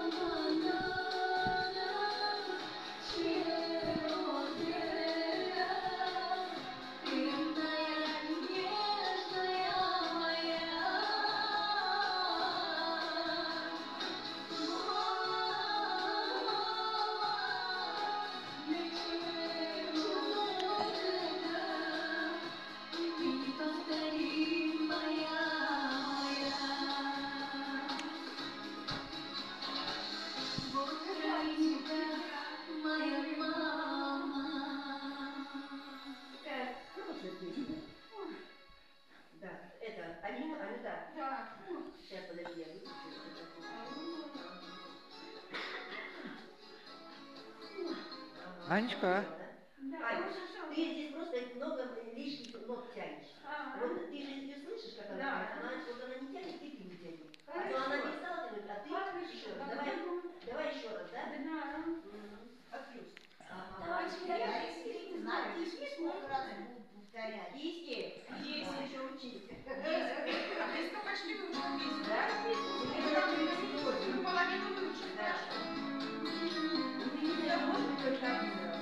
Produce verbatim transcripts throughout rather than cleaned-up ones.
Да, это, Анюта, Анюта. Да. Сейчас, подожди, я выключу. Анечка. Ань, ты здесь просто много лишних нот тянешь. А -а -а. Вот ты же ее слышишь, как она, да. она, вот она не тянет, и ты не тянешь. А то она не сталкивает, а ты Хорошо. еще раз. Давай, давай еще раз, да? Да. От плюс. Ага. Я не знаю, кисти сколько раз будут повторять. Кисти, есть еще учить. А ты сколько почти выучил песню, да? Мы половину выучили, да. Это может быть только один раз.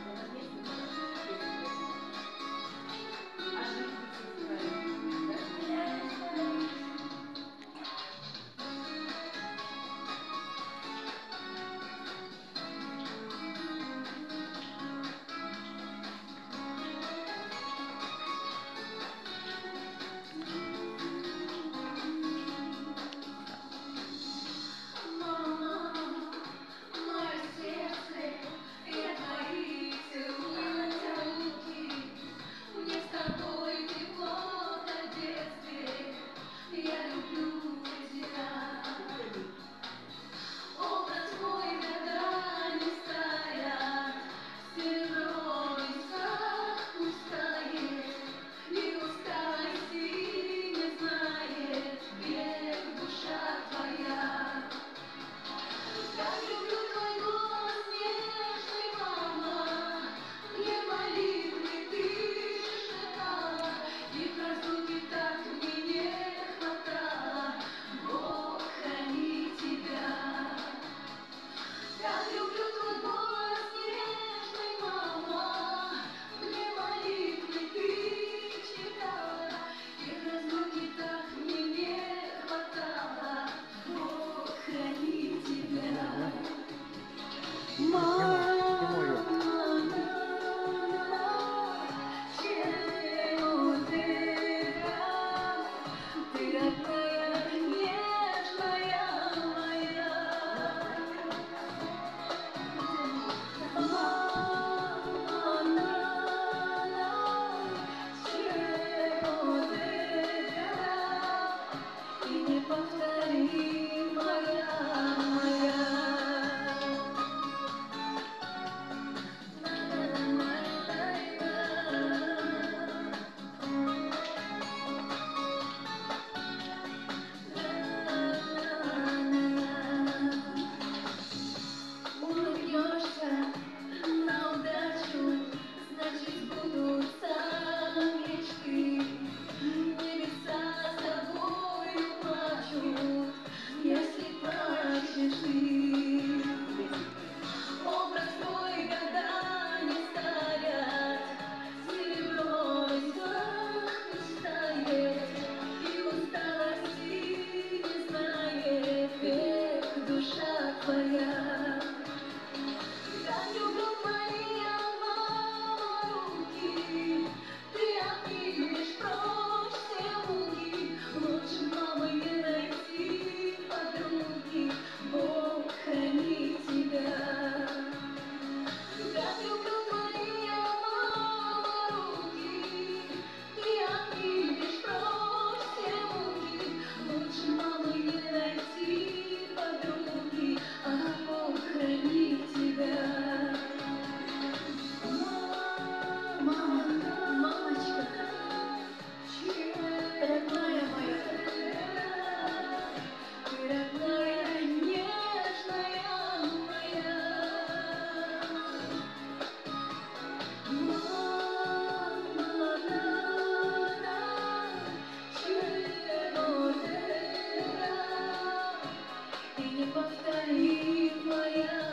Повтори. моя.